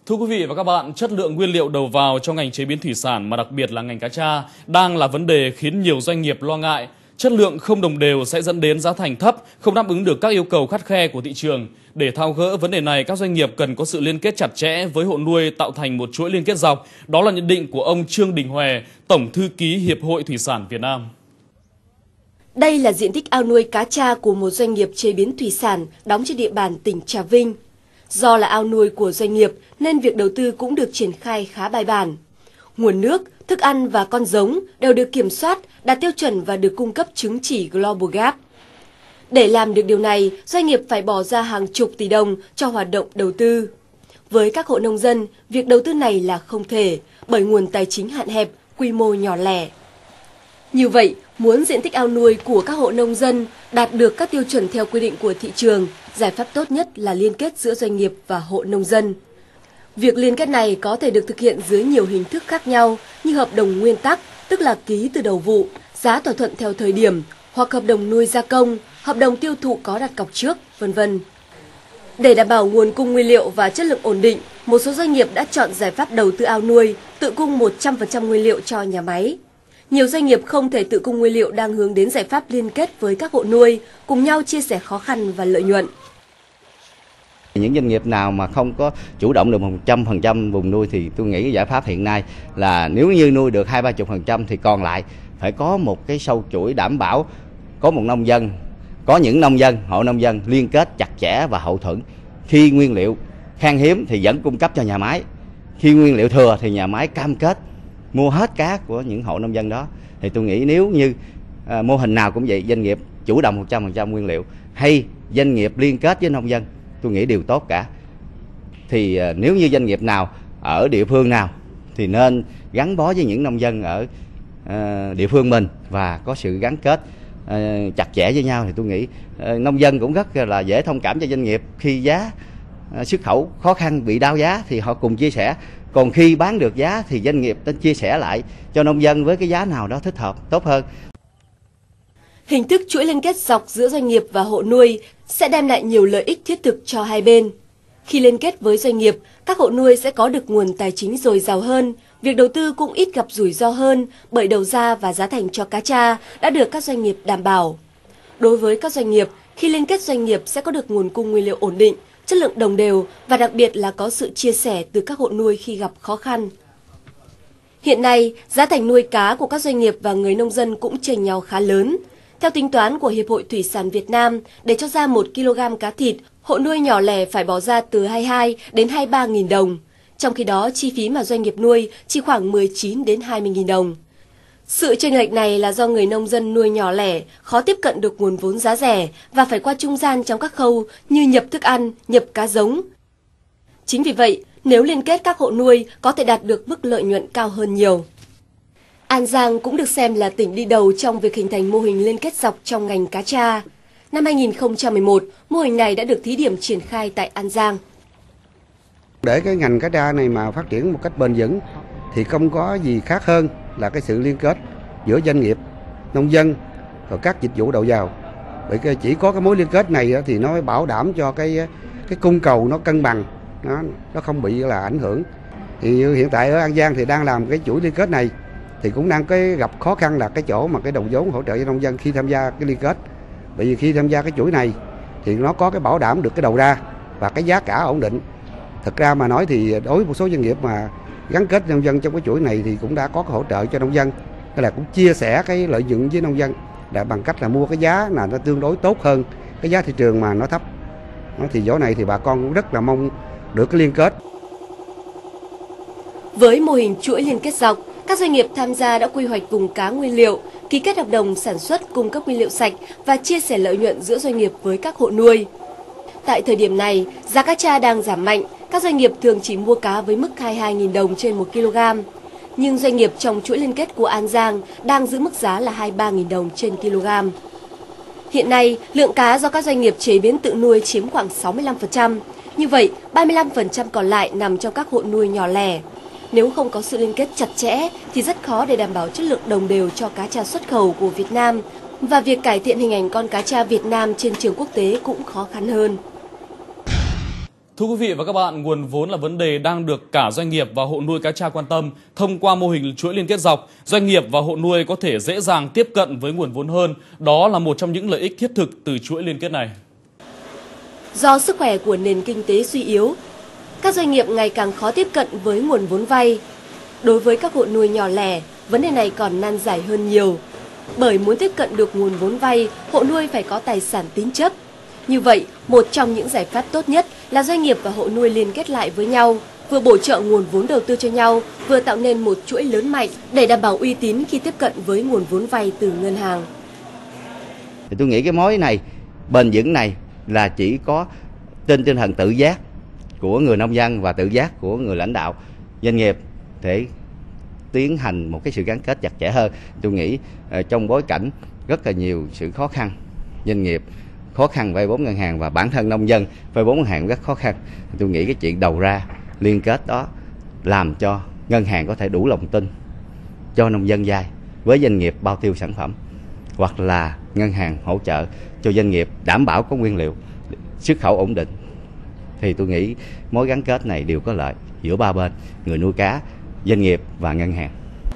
Thưa quý vị và các bạn, chất lượng nguyên liệu đầu vào cho ngành chế biến thủy sản mà đặc biệt là ngành cá tra đang là vấn đề khiến nhiều doanh nghiệp lo ngại. Chất lượng không đồng đều sẽ dẫn đến giá thành thấp, không đáp ứng được các yêu cầu khắt khe của thị trường. Để tháo gỡ vấn đề này, các doanh nghiệp cần có sự liên kết chặt chẽ với hộ nuôi tạo thành một chuỗi liên kết dọc. Đó là nhận định của ông Trương Đình Hòe, Tổng thư ký Hiệp hội Thủy sản Việt Nam. Đây là diện tích ao nuôi cá tra của một doanh nghiệp chế biến thủy sản đóng trên địa bàn tỉnh Trà Vinh. Do là ao nuôi của doanh nghiệp nên việc đầu tư cũng được triển khai khá bài bản. Nguồn nước, thức ăn và con giống đều được kiểm soát, đạt tiêu chuẩn và được cung cấp chứng chỉ Global Gap. Để làm được điều này, doanh nghiệp phải bỏ ra hàng chục tỷ đồng cho hoạt động đầu tư. Với các hộ nông dân, việc đầu tư này là không thể bởi nguồn tài chính hạn hẹp, quy mô nhỏ lẻ. Như vậy, muốn diện tích ao nuôi của các hộ nông dân đạt được các tiêu chuẩn theo quy định của thị trường, giải pháp tốt nhất là liên kết giữa doanh nghiệp và hộ nông dân. Việc liên kết này có thể được thực hiện dưới nhiều hình thức khác nhau như hợp đồng nguyên tắc, tức là ký từ đầu vụ, giá thỏa thuận theo thời điểm, hoặc hợp đồng nuôi gia công, hợp đồng tiêu thụ có đặt cọc trước, v.v. Để đảm bảo nguồn cung nguyên liệu và chất lượng ổn định, một số doanh nghiệp đã chọn giải pháp đầu tư ao nuôi, tự cung 100% nguyên liệu cho nhà máy. Nhiều doanh nghiệp không thể tự cung nguyên liệu đang hướng đến giải pháp liên kết với các hộ nuôi, cùng nhau chia sẻ khó khăn và lợi nhuận. Những doanh nghiệp nào mà không có chủ động được 100% vùng nuôi thì tôi nghĩ giải pháp hiện nay là nếu như nuôi được 20-30% thì còn lại phải có một cái sâu chuỗi đảm bảo, có một nông dân, có những nông dân, hộ nông dân liên kết chặt chẽ và hậu thuẫn. Khi nguyên liệu khan hiếm thì vẫn cung cấp cho nhà máy, khi nguyên liệu thừa thì nhà máy cam kết mua hết cá của những hộ nông dân đó. Thì tôi nghĩ nếu như mô hình nào cũng vậy, doanh nghiệp chủ động 100% nguyên liệu hay doanh nghiệp liên kết với nông dân, tôi nghĩ đều tốt cả. Thì nếu như doanh nghiệp nào ở địa phương nào thì nên gắn bó với những nông dân ở địa phương mình và có sự gắn kết chặt chẽ với nhau, thì tôi nghĩ nông dân cũng rất là dễ thông cảm cho doanh nghiệp. Khi giá xuất khẩu khó khăn bị đao giá thì họ cùng chia sẻ, còn khi bán được giá thì doanh nghiệp nên chia sẻ lại cho nông dân với cái giá nào đó thích hợp, tốt hơn. Hình thức chuỗi liên kết dọc giữa doanh nghiệp và hộ nuôi sẽ đem lại nhiều lợi ích thiết thực cho hai bên. Khi liên kết với doanh nghiệp, các hộ nuôi sẽ có được nguồn tài chính dồi dào hơn, việc đầu tư cũng ít gặp rủi ro hơn bởi đầu ra và giá thành cho cá tra đã được các doanh nghiệp đảm bảo. Đối với các doanh nghiệp, khi liên kết doanh nghiệp sẽ có được nguồn cung nguyên liệu ổn định, chất lượng đồng đều và đặc biệt là có sự chia sẻ từ các hộ nuôi khi gặp khó khăn. Hiện nay, giá thành nuôi cá của các doanh nghiệp và người nông dân cũng chênh nhau khá lớn. Theo tính toán của Hiệp hội Thủy sản Việt Nam, để cho ra 1 kg cá thịt, hộ nuôi nhỏ lẻ phải bỏ ra từ 22 đến 23.000 đồng. Trong khi đó, chi phí mà doanh nghiệp nuôi chỉ khoảng 19 đến 20.000 đồng. Sự chênh lệch này là do người nông dân nuôi nhỏ lẻ khó tiếp cận được nguồn vốn giá rẻ và phải qua trung gian trong các khâu như nhập thức ăn, nhập cá giống. Chính vì vậy, nếu liên kết các hộ nuôi có thể đạt được mức lợi nhuận cao hơn nhiều. An Giang cũng được xem là tỉnh đi đầu trong việc hình thành mô hình liên kết dọc trong ngành cá tra. Năm 2011, mô hình này đã được thí điểm triển khai tại An Giang. Để cái ngành cá tra này mà phát triển một cách bền vững thì không có gì khác hơn là cái sự liên kết giữa doanh nghiệp, nông dân và các dịch vụ đầu vào. Bởi chỉ có cái mối liên kết này thì nó mới bảo đảm cho cái cung cầu nó cân bằng, nó không bị là ảnh hưởng. Thì hiện tại ở An Giang thì đang làm cái chuỗi liên kết này thì cũng đang gặp khó khăn là cái chỗ mà cái đồng vốn hỗ trợ cho nông dân khi tham gia cái liên kết. Bởi vì khi tham gia cái chuỗi này thì nó có cái bảo đảm được cái đầu ra và cái giá cả ổn định. Thực ra mà nói thì đối với một số doanh nghiệp mà gắn kết nông dân trong cái chuỗi này thì cũng đã có cái hỗ trợ cho nông dân, tức là cũng chia sẻ cái lợi nhuận với nông dân là bằng cách là mua cái giá là nó tương đối tốt hơn cái giá thị trường mà nó thấp. Thì chỗ này thì bà con cũng rất là mong được cái liên kết. Với mô hình chuỗi liên kết dọc, các doanh nghiệp tham gia đã quy hoạch vùng cá nguyên liệu, ký kết hợp đồng sản xuất cung cấp nguyên liệu sạch và chia sẻ lợi nhuận giữa doanh nghiệp với các hộ nuôi. Tại thời điểm này, giá cá tra đang giảm mạnh, các doanh nghiệp thường chỉ mua cá với mức 22.000 đồng trên 1 kg. Nhưng doanh nghiệp trong chuỗi liên kết của An Giang đang giữ mức giá là 23.000 đồng trên kg. Hiện nay, lượng cá do các doanh nghiệp chế biến tự nuôi chiếm khoảng 65%. Như vậy, 35% còn lại nằm trong các hộ nuôi nhỏ lẻ. Nếu không có sự liên kết chặt chẽ thì rất khó để đảm bảo chất lượng đồng đều cho cá tra xuất khẩu của Việt Nam và việc cải thiện hình ảnh con cá tra Việt Nam trên trường quốc tế cũng khó khăn hơn. Thưa quý vị và các bạn, nguồn vốn là vấn đề đang được cả doanh nghiệp và hộ nuôi cá tra quan tâm. Thông qua mô hình chuỗi liên kết dọc, doanh nghiệp và hộ nuôi có thể dễ dàng tiếp cận với nguồn vốn hơn. Đó là một trong những lợi ích thiết thực từ chuỗi liên kết này. Do sức khỏe của nền kinh tế suy yếu, các doanh nghiệp ngày càng khó tiếp cận với nguồn vốn vay. Đối với các hộ nuôi nhỏ lẻ, vấn đề này còn nan giải hơn nhiều. Bởi muốn tiếp cận được nguồn vốn vay, hộ nuôi phải có tài sản tín chấp. Như vậy, một trong những giải pháp tốt nhất là doanh nghiệp và hộ nuôi liên kết lại với nhau, vừa bổ trợ nguồn vốn đầu tư cho nhau, vừa tạo nên một chuỗi lớn mạnh để đảm bảo uy tín khi tiếp cận với nguồn vốn vay từ ngân hàng. Thì tôi nghĩ cái mối này, bền vững này là chỉ có trên tinh thần tự giác của người nông dân và tự giác của người lãnh đạo doanh nghiệp để tiến hành một cái sự gắn kết chặt chẽ hơn. Tôi nghĩ trong bối cảnh rất là nhiều sự khó khăn, doanh nghiệp khó khăn vay vốn ngân hàng và bản thân nông dân vay vốn ngân hàng rất khó khăn. Tôi nghĩ cái chuyện đầu ra liên kết đó làm cho ngân hàng có thể đủ lòng tin cho nông dân vay với doanh nghiệp bao tiêu sản phẩm, hoặc là ngân hàng hỗ trợ cho doanh nghiệp đảm bảo có nguyên liệu xuất khẩu ổn định. Thì tôi nghĩ mối gắn kết này đều có lợi giữa ba bên, người nuôi cá, doanh nghiệp và ngân hàng.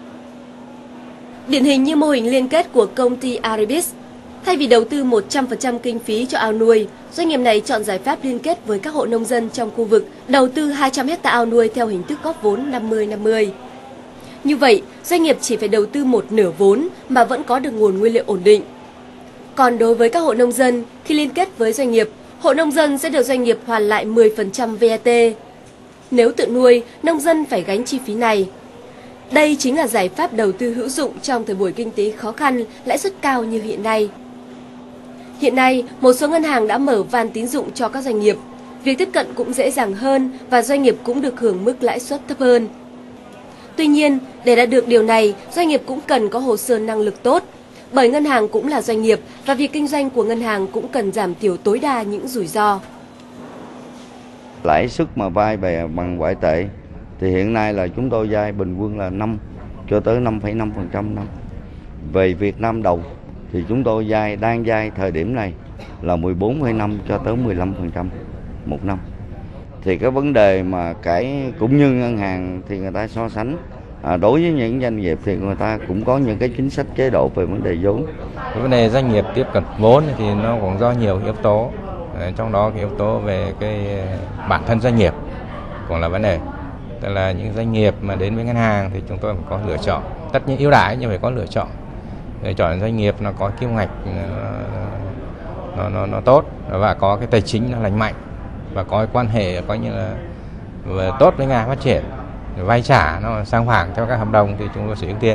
Điển hình như mô hình liên kết của công ty Aribis. Thay vì đầu tư 100% kinh phí cho ao nuôi, doanh nghiệp này chọn giải pháp liên kết với các hộ nông dân trong khu vực, đầu tư 200 ha ao nuôi theo hình thức góp vốn 50-50. Như vậy, doanh nghiệp chỉ phải đầu tư một nửa vốn mà vẫn có được nguồn nguyên liệu ổn định. Còn đối với các hộ nông dân, khi liên kết với doanh nghiệp, hộ nông dân sẽ được doanh nghiệp hoàn lại 10% VAT. Nếu tự nuôi, nông dân phải gánh chi phí này. Đây chính là giải pháp đầu tư hữu dụng trong thời buổi kinh tế khó khăn, lãi suất cao như hiện nay. Hiện nay, một số ngân hàng đã mở van tín dụng cho các doanh nghiệp. Việc tiếp cận cũng dễ dàng hơn và doanh nghiệp cũng được hưởng mức lãi suất thấp hơn. Tuy nhiên, để đạt được điều này, doanh nghiệp cũng cần có hồ sơ năng lực tốt. Bởi ngân hàng cũng là doanh nghiệp và việc kinh doanh của ngân hàng cũng cần giảm thiểu tối đa những rủi ro. Lãi suất mà vay bằng ngoại tệ thì hiện nay là chúng tôi vay bình quân là 5 cho tới 5,5% năm. Về Việt Nam đồng thì chúng tôi đang vay thời điểm này là 14,5 cho tới 15% một năm. Thì cái vấn đề mà cũng như ngân hàng thì người ta so sánh, đối với những doanh nghiệp thì người ta cũng có những cái chính sách chế độ về vấn đề vốn. Cái vấn đề doanh nghiệp tiếp cận vốn thì nó cũng do nhiều yếu tố, trong đó cái yếu tố về cái bản thân doanh nghiệp cũng là vấn đề. Tức là những doanh nghiệp mà đến với ngân hàng thì chúng tôi phải có lựa chọn, tất nhiên ưu đãi nhưng phải có lựa chọn. Để chọn doanh nghiệp nó có kim ngạch nó tốt và có cái tài chính nó lành mạnh và có cái quan hệ coi như là tốt với ngành phát triển, vay trả nó sang phẳng theo các hợp đồng thì chúng tôi sẽ ưu tiên.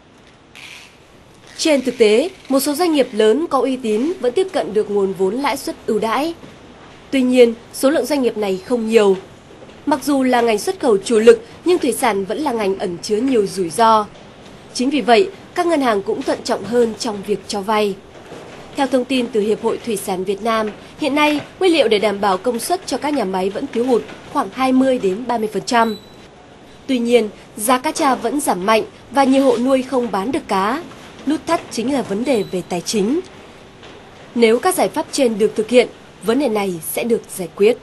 Trên thực tế, một số doanh nghiệp lớn có uy tín vẫn tiếp cận được nguồn vốn lãi suất ưu đãi. Tuy nhiên, số lượng doanh nghiệp này không nhiều. Mặc dù là ngành xuất khẩu chủ lực, nhưng thủy sản vẫn là ngành ẩn chứa nhiều rủi ro. Chính vì vậy, các ngân hàng cũng thận trọng hơn trong việc cho vay. Theo thông tin từ Hiệp hội Thủy sản Việt Nam, hiện nay nguyên liệu để đảm bảo công suất cho các nhà máy vẫn thiếu hụt khoảng 20-30%. Tuy nhiên, giá cá tra vẫn giảm mạnh và nhiều hộ nuôi không bán được cá. Nút thắt chính là vấn đề về tài chính. Nếu các giải pháp trên được thực hiện, vấn đề này sẽ được giải quyết.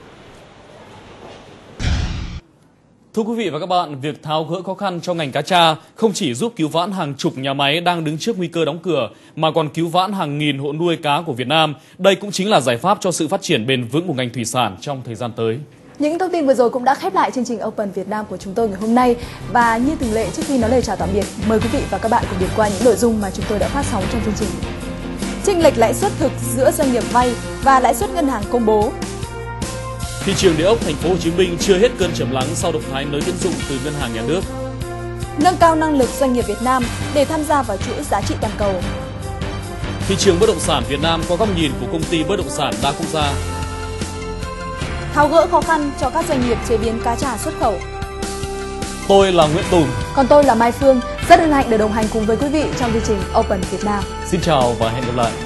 Thưa quý vị và các bạn, việc tháo gỡ khó khăn cho ngành cá tra không chỉ giúp cứu vãn hàng chục nhà máy đang đứng trước nguy cơ đóng cửa, mà còn cứu vãn hàng nghìn hộ nuôi cá của Việt Nam. Đây cũng chính là giải pháp cho sự phát triển bền vững của ngành thủy sản trong thời gian tới. Những thông tin vừa rồi cũng đã khép lại chương trình Open Việt Nam của chúng tôi ngày hôm nay. Và như thường lệ, trước khi nói lời chào tạm biệt, mời quý vị và các bạn cùng điểm qua những nội dung mà chúng tôi đã phát sóng trong chương trình. Chênh lệch lãi suất thực giữa doanh nghiệp vay và lãi suất ngân hàng công bố. Thị trường địa ốc thành phố Hồ Chí Minh chưa hết cơn trầm lắng sau động thái nới tín dụng từ ngân hàng nhà nước. Nâng cao năng lực doanh nghiệp Việt Nam để tham gia vào chuỗi giá trị toàn cầu. Thị trường bất động sản Việt Nam có góc nhìn của công ty bất động sản đa quốc gia. Tháo gỡ khó khăn cho các doanh nghiệp chế biến cá tra xuất khẩu. Tôi là Nguyễn Tùng. Còn tôi là Mai Phương. Rất hân hạnh được đồng hành cùng với quý vị trong chương trình Open Việt Nam. Xin chào và hẹn gặp lại.